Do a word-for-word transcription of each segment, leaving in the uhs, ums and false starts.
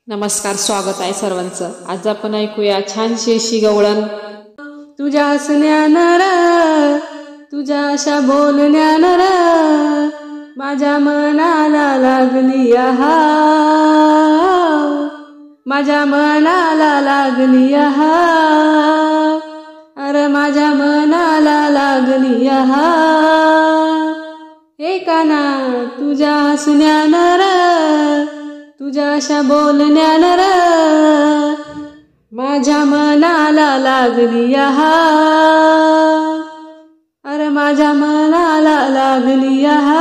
नमस्कार, स्वागत आहे सर्वांचं. आज आपण ऐकूया छानशी अशी गवळण. तुझ्या हसण्यानं र, तुझ्या अशा बोलण्यानं र, माझ्या मनाला लागली आहा, माझ्या मनाला लागली आहा, अरे माझ्या मनाला लागली आहा. हे काना तुझ्या हसण्यानं र, तुझ्या अशा बोलण्यानं र, माझ्या मनाला लागली आहा, अरे माझ्या मनाला लागली आहा.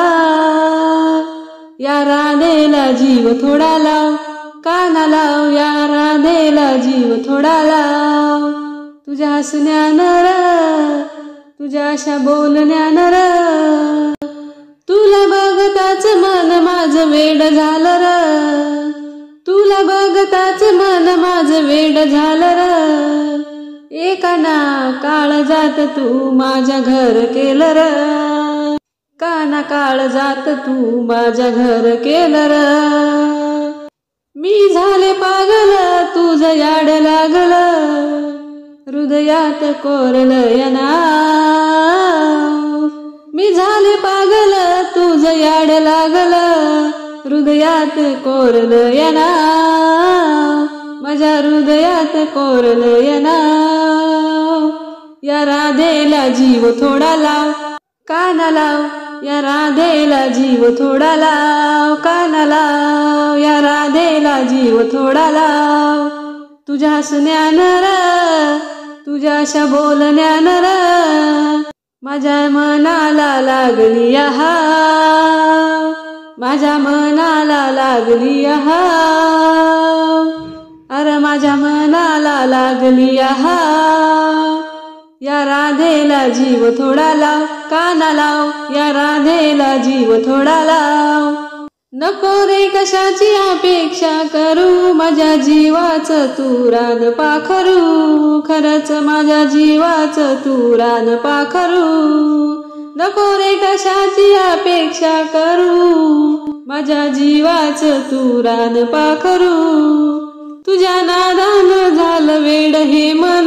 या राधेला जीव थोडा लाव, काना लाव, या राधेला जीव थोडा लाव. तुझ्या हसण्यानं र, तुझ्या अशा बोलण्यानं र, तुला बघताच मन माझं वेड झालं र, तुला बघताच मन माझं वेड झालं र. एकाना काळ जात तू माझ्या घर केलं र, काना काळ जात तू माझ्या घर केलं र. मी झाले पागल तुझं याड लागलं, हृदयात कोरलं या नाव. मी झाले पागल तुझं याड लागलं, हृदयात कोरलं या नाव, माझ्या हृदयात कोरलं या नाव. या राधेला जीव थोडा लाव, काना लाव, या राधेला जीव थोडा लाव, काना लाव, या राधेला जीव थोडा लाव. तुझ्या हसण्यानं र, तुझ्या अशा बोलण्यानं र, माझ्या मनाला लागली आहा, माझ्या मनाला लागली आहा, अरे माझ्या मनाला लागली आहा. या राधेला जीव थोडा लाव, काना लाव, या राधेला जीव थोडा लाव. नको रे कशाची अपेक्षा करू, माझ्या जीवाचं तू रान पाखरू, खरंच माझ्या जीवाचं तू रान पाखरू. नको रे कशाची अपेक्षा करू, माझ्या जीवाचं तू रान पाखरू. तुझ्या नादानं झालं वेड हे मन,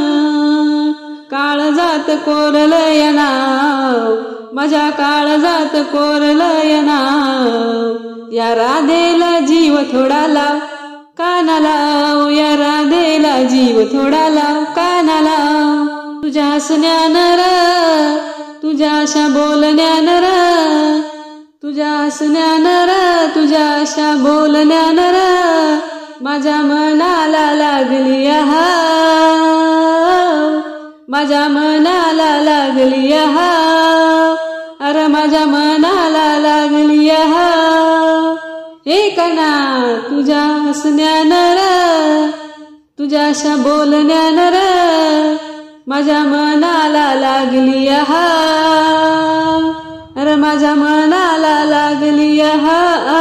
काळजात कोरलं या नाव, माझ्या काळजात कोरलं या नाव. या राधेला जीव थोडा लाव, काना लाव, या राधेला जीव थोडा लाव, काना लाव. तुझ्या हसण्यानं र, तुझ्या अशा बोलण्यानं र, तुझ्या हसण्यानं र, तुझ्या अशा बोलण्यानं र, माझ्या मनाला लागली आहा, माझ्या मनाला लागली आहा, अरे माझ्या मनाला लागली आहा. हे काना तुझ्या हसण्यानं र, तुझ्या अशा बोलण्यानं र, माझ्या मनाला लागली आहा, अरे माझ्या मनाला लागली आहा.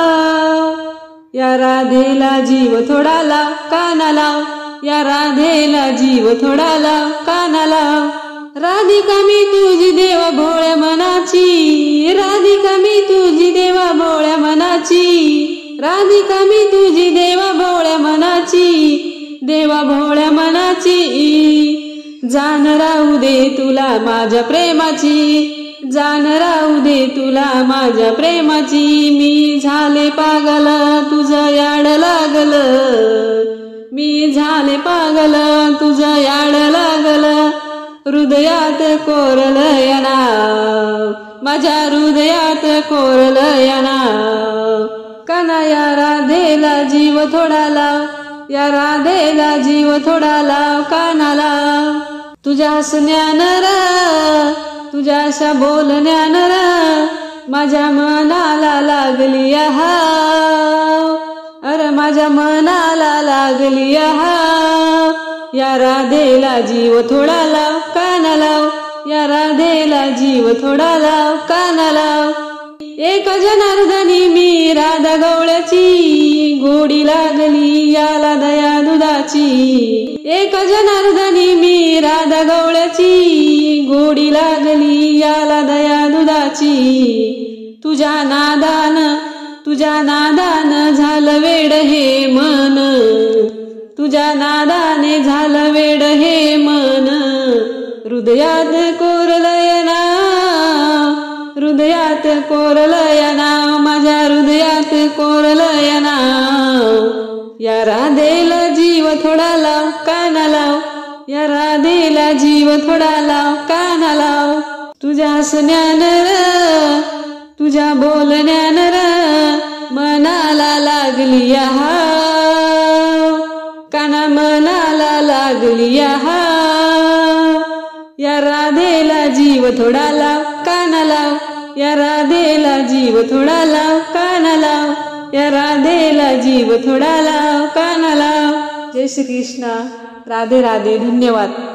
या राधेला जीव थोडा लाव, काना लाव, या राधेला जीव थोडा लाव, काना लाव. राधिका मी तुझी देवा भोळ्या मनाची, राधिका मी तुझी देवा भोळ्या मनाची, राधिका मी तुझी देवा भोळ्या मनाची, देवा भोळ्या मनाची. जान राहू दे तुला माझ्या प्रेमाची, जान राहू दे तुला माझ्या प्रेमाची. मी झाले पागल तुझं याड लागलं, मी झाले पागल तुझं याड लागलं, हृदयात कोरलं या नाव, माझ्या हृदयात कोरलं या नाव. काना या राधेला जीव थोडा लाव, या राधेला जीव थोडा लाव, काना लाव. तुझ्या हसण्यानं र, तुझ्या अशा बोलण्यानं र, माझ्या मनाला लागली आहा, अरे माझ्या मनाला लागली आहा. या राधेला जीव थोडा लाव, काना लाव, या राधेला जीव थोडा लाव, काना लाव. एक जनार्दनी मी राधा गवळ्याची, गोडी लागली याला दया दुधाची. एक जनार्दनी मी राधा गवळ्याची, गोडी लागली याला दया दुधाची. तुझ्या नादान तुझ्या नादानं झालं वेड हे मन, तुझ्या नादाने झालं वेड हे मन, हृदयात कोरलय नाव, हृदयात कोरलय नाव, माझ्या हृदयात कोरलय नाव. या राधेला जीव थोडा लाव, काना लाव, या राधेला जीव थोडा लाव, काना लाव. तुझ्या हसण्यानं र, तुझ्या बोलण्यानं र, मनाला लागली या हाव, काना मनाला लागली या हाव. या राधेला जीव थोडा लाव, काना लाव, या राधेला जीव थोडा लाव, काना लाव, या राधेला जीव थोडा लाव, काना लाव. जय श्री कृष्ण. राधे राधे. धन्यवाद.